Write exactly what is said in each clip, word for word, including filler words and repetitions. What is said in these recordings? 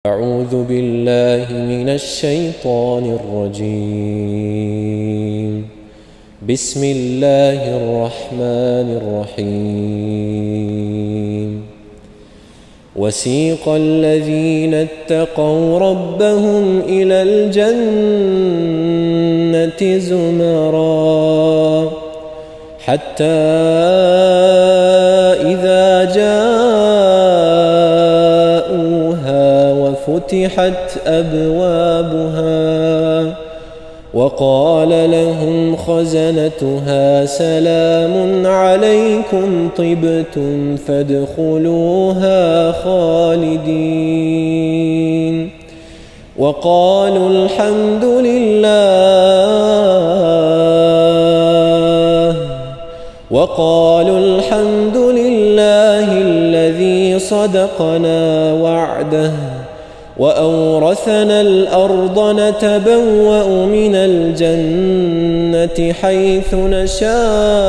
أعوذ بالله من الشيطان الرجيم. بسم الله الرحمن الرحيم. وسيق الذين اتقوا ربهم إلى الجنة زمرا حتى إذا جاءوها وفتحت أبوابها وقال لهم خزنتها سلام عليكم طبتم فادخلوها خالدين وقالوا الحمد لله وقالوا الحمد لله الذي صدقنا وعده وأورثنا الأرض نتبوأ من الجنة حيث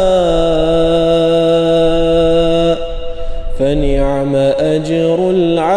نشاء فنعم أجر العاملين.